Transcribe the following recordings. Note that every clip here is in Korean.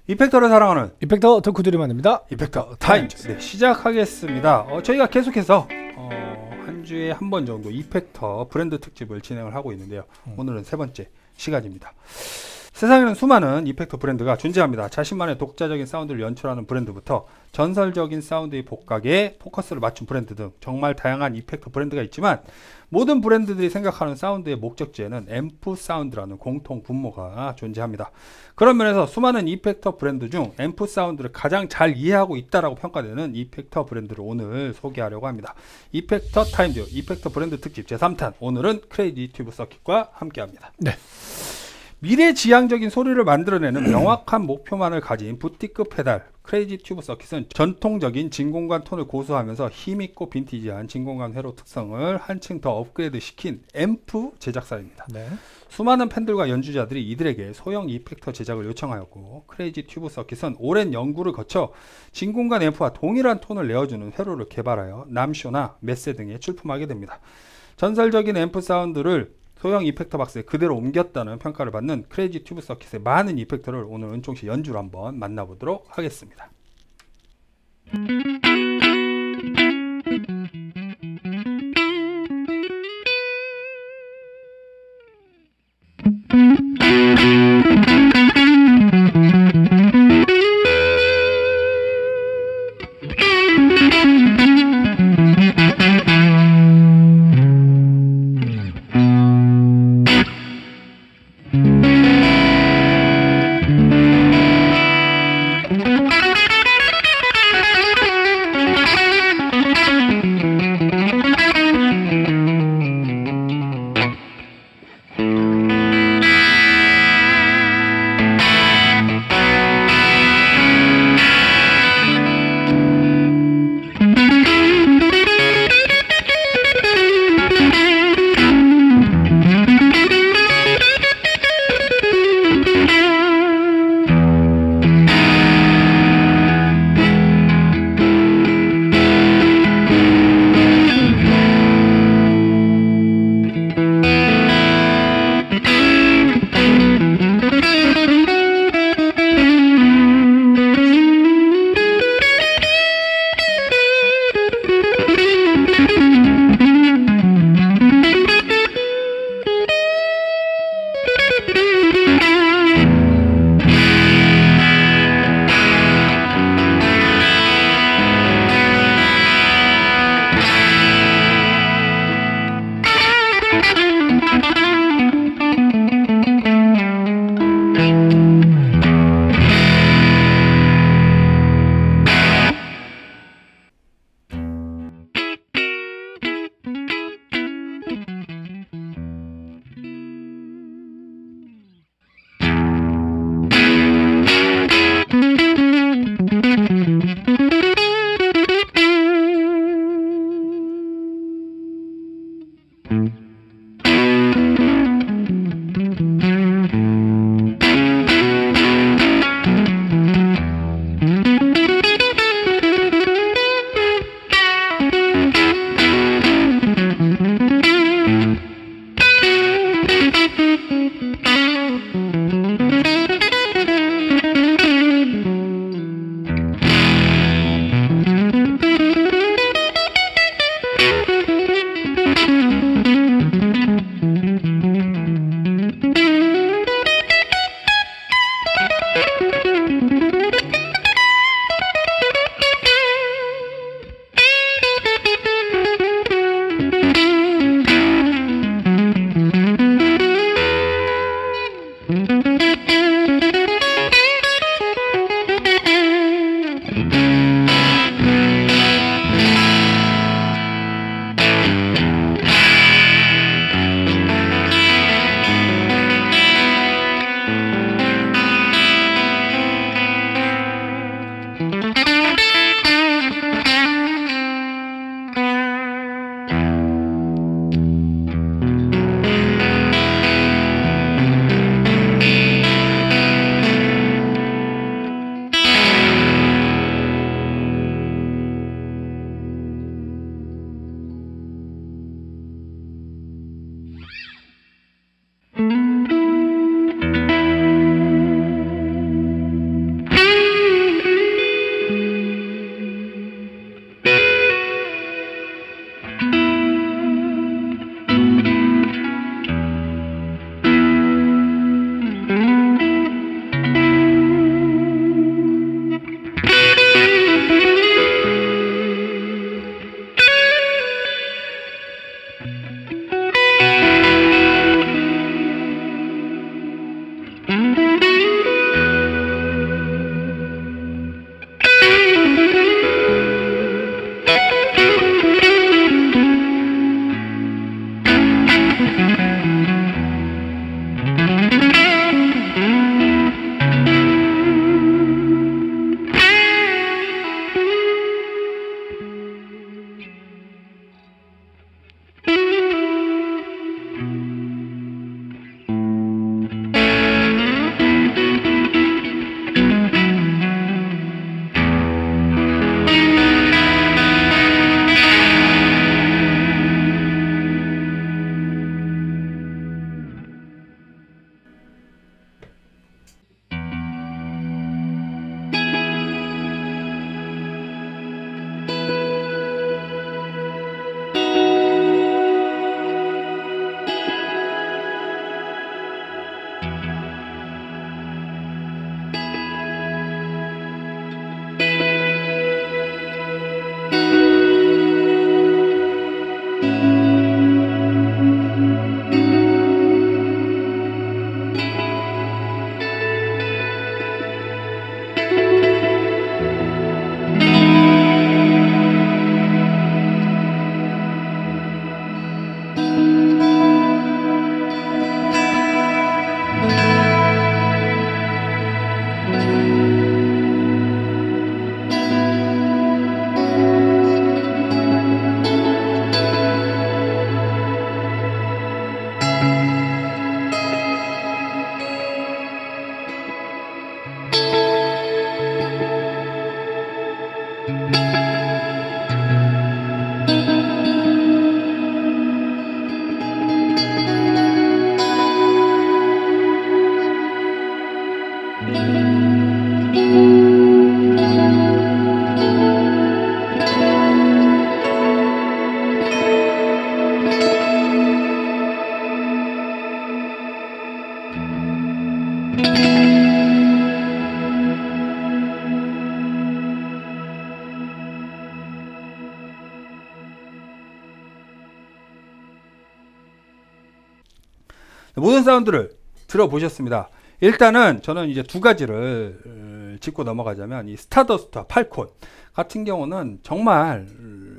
이펙터를 사랑하는 이펙터 덕후들이 만듭니다. 이펙터 타임즈. 네, 시작하겠습니다. 저희가 계속해서 한 주에 한 번 정도 이펙터 브랜드 특집을 진행을 하고 있는데요. 오늘은 세 번째 시간입니다. 세상에는 수많은 이펙터 브랜드가 존재합니다. 자신만의 독자적인 사운드를 연출하는 브랜드부터 전설적인 사운드의 복각에 포커스를 맞춘 브랜드 등 정말 다양한 이펙터 브랜드가 있지만, 모든 브랜드들이 생각하는 사운드의 목적지에는 앰프 사운드라는 공통 분모가 존재합니다. 그런 면에서 수많은 이펙터 브랜드 중 앰프 사운드를 가장 잘 이해하고 있다라고 평가되는 이펙터 브랜드를 오늘 소개하려고 합니다. 이펙터 타임즈 이펙터 브랜드 특집 제3탄, 오늘은 크레이지 튜브 서킷과 함께합니다. 네. 미래지향적인 소리를 만들어내는 명확한 목표만을 가진 부티크 페달 크레이지 튜브 서킷은 전통적인 진공관 톤을 고수하면서 힘있고 빈티지한 진공관 회로 특성을 한층 더 업그레이드 시킨 앰프 제작사입니다. 네. 수많은 팬들과 연주자들이 이들에게 소형 이펙터 제작을 요청하였고, 크레이지 튜브 서킷은 오랜 연구를 거쳐 진공관 앰프와 동일한 톤을 내어주는 회로를 개발하여 남쇼나 메세 등에 출품하게 됩니다. 전설적인 앰프 사운드를 소형 이펙터 박스에 그대로 옮겼다는 평가를 받는 크레이지 튜브 서킷의 많은 이펙터를 오늘 은총씨 연주로 한번 만나보도록 하겠습니다. 모든 사운드를 들어보셨습니다. 일단은 저는 이제 두 가지를 짚고 넘어가자면 이 스타더스트와 팔콘 같은 경우는 정말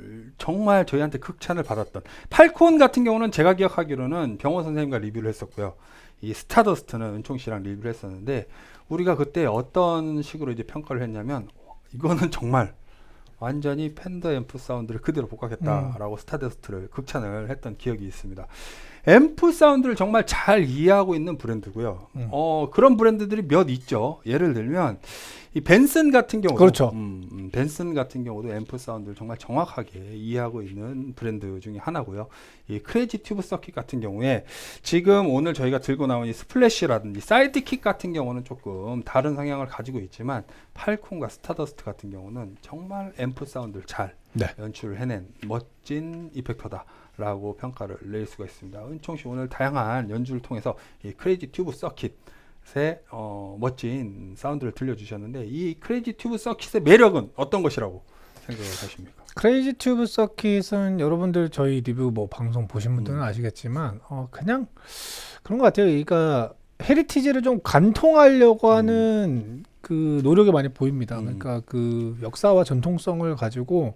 저희한테 극찬을 받았던, 팔콘 같은 경우는 제가 기억하기로는 병원 선생님과 리뷰를 했었고요. 이 스타더스트는 은총 씨랑 리뷰를 했었는데 우리가 그때 어떤 식으로 이제 평가를 했냐면 이거는 정말 완전히 팬더 앰프 사운드를 그대로 복각했다라고 스타더스트를 극찬을 했던 기억이 있습니다. 앰프 사운드를 정말 잘 이해하고 있는 브랜드고요. 그런 브랜드들이 몇 있죠. 예를 들면 이 벤슨 같은 경우도, 그렇죠. 벤슨 같은 경우도 앰프 사운드를 정말 정확하게 이해하고 있는 브랜드 중에 하나고요. 이 크레이지 튜브 서킷 같은 경우에 지금 오늘 저희가 들고 나온 이 스플래시라든지 사이드킥 같은 경우는 조금 다른 성향을 가지고 있지만 팔콘과 스타더스트 같은 경우는 정말 앰프 사운드를 잘 연출을 해낸 멋진 이펙터다 라고 평가를 낼 수가 있습니다. 은총씨 오늘 다양한 연주를 통해서 이 크레이지 튜브 서킷의 멋진 사운드를 들려주셨는데 이 크레이지 튜브 서킷의 매력은 어떤 것이라고 생각을 하십니까? 크레이지 튜브 서킷은 여러분들 저희 리뷰 뭐 방송 보신 분들은 아시겠지만 그냥 그런 것 같아요. 그러니까 헤리티지를 좀 관통하려고 하는 그 노력이 많이 보입니다. 그러니까 그 역사와 전통성을 가지고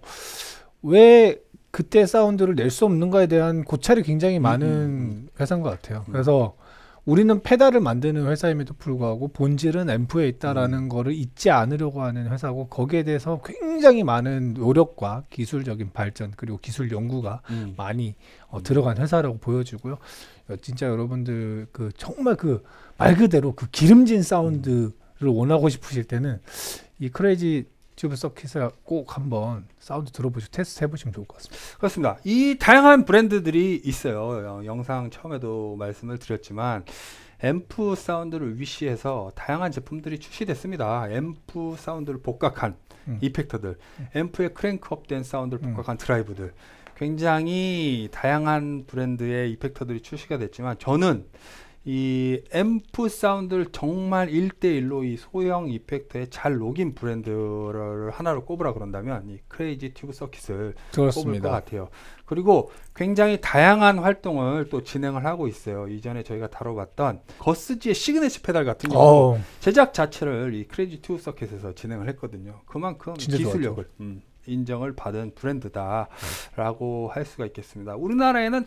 왜 그때 사운드를 낼 수 없는가에 대한 고찰이 굉장히 많은 회사인 것 같아요. 그래서 우리는 페달을 만드는 회사임에도 불구하고 본질은 앰프에 있다라는 거를 잊지 않으려고 하는 회사고, 거기에 대해서 굉장히 많은 노력과 기술적인 발전 그리고 기술 연구가 많이 들어간 회사라고 보여지고요. 진짜 여러분들 그 정말 그 말 그대로 그 기름진 사운드를 원하고 싶으실 때는 이 크레이지 튜브 서킷을 꼭 한번 사운드 들어보시고 테스트 해보시면 좋을 것 같습니다. 그렇습니다. 이 다양한 브랜드들이 있어요. 영상 처음에도 말씀을 드렸지만 앰프 사운드를 위시해서 다양한 제품들이 출시됐습니다. 앰프 사운드를 복각한 이펙터들, 앰프에 크랭크업된 사운드를 복각한 드라이브들, 굉장히 다양한 브랜드의 이펙터들이 출시가 됐지만 저는 이 앰프 사운드를 정말 1대1로 이 소형 이펙터에 잘 녹인 브랜드를 하나로 꼽으라 그런다면 이 크레이지 튜브 서킷을 꼽을 것 같아요. 그리고 굉장히 다양한 활동을 또 진행을 하고 있어요. 이전에 저희가 다뤄봤던 거스지의 시그니처 페달 같은 경우 제작 자체를 이 크레이지 튜브 서킷에서 진행을 했거든요. 그만큼 기술력을 인정을 받은 브랜드다라고 할 수가 있겠습니다. 우리나라에는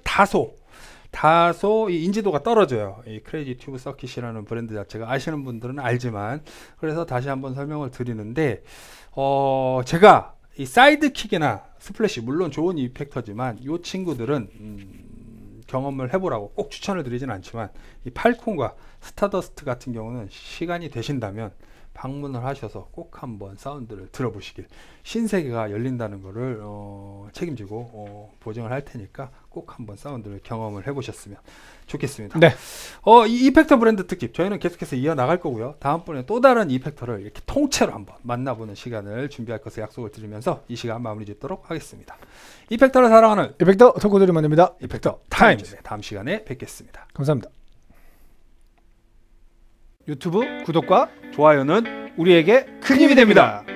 다소 이 인지도가 떨어져요. 이 크레이지 튜브 서킷이라는 브랜드 자체가 아시는 분들은 알지만, 그래서 다시 한번 설명을 드리는데 제가 이 사이드킥이나 스플래시 물론 좋은 이펙터지만 이 친구들은 경험을 해보라고 꼭 추천을 드리진 않지만 이 팔콘과 스타더스트 같은 경우는 시간이 되신다면 방문을 하셔서 꼭 한번 사운드를 들어보시길, 신세계가 열린다는 거를 책임지고 보증을 할 테니까 꼭 한번 사운드를 경험을 해보셨으면 좋겠습니다. 네. 이 이펙터 브랜드 특집 저희는 계속해서 이어나갈 거고요. 다음번에 또 다른 이펙터를 이렇게 통째로 한번 만나보는 시간을 준비할 것을 약속을 드리면서 이 시간 마무리 짓도록 하겠습니다. 이펙터를 사랑하는 이펙터 덕후들이 만듭니다. 이펙터 타임즈. 다음 시간에 뵙겠습니다. 감사합니다. 유튜브 구독과 좋아요는 우리에게 큰 힘이 됩니다.